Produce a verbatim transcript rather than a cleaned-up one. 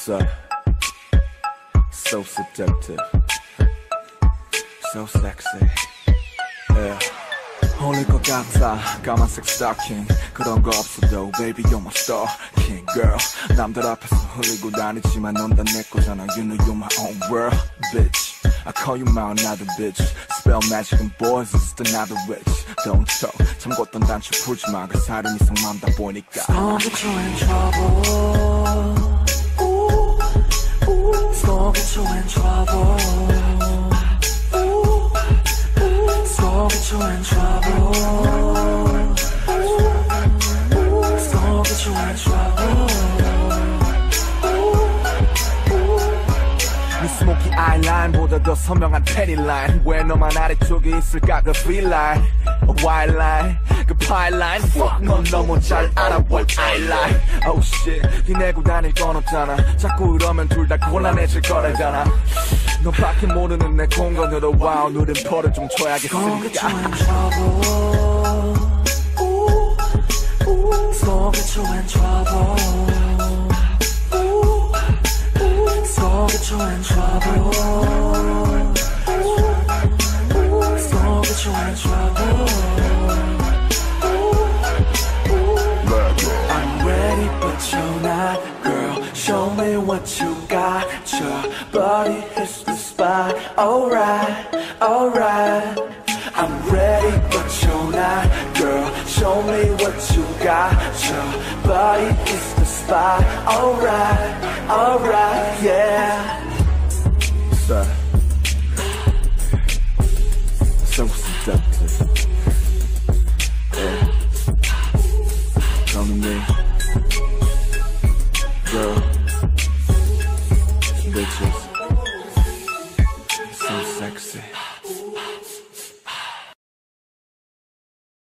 What's up? So seductive, so sexy. Yeah. 어울릴 것 같아 까만색 스타킹 그런 거 없어도 baby you're my star king girl 남들 앞에서 흘리고 다니지만 넌 다 내 거잖아 you know you're my own world bitch I call you my another bitch spell magic and boys it's another witch don't talk 참 걷던 단추 풀지마 그 살은 이상 맘 다 보니까 Don't get you in trouble ooh, ooh. Don't get you in trouble Don't get you in trouble. Don't get you in trouble. 네 스모키 아이라인보다 더 선명한 테니 라인 왜 너만 아래쪽에 있을까 그 Freeline White line 그 파일라인 Fuck 넌 너무 잘 알아 what I like Oh shit 기내고 다닐 건 없잖아 자꾸 이러면 둘 다 곤란해질 거래잖아 너 밖에 모르는 내 공간으로 와우 누름표를 좀 줘야겠으니까 Don't get you in trouble ooh, ooh. Don't get you in trouble ooh, ooh. Don't get you in trouble ooh, Don't get you in trouble I'm ready but you're not girl Show me what you got Your body hits the spot Alright, alright I'm ready but you're not girl Show me what you got Your body hits the spot Alright, alright, yeah So, so seductive yeah. Come to me Girl Bitches So sexy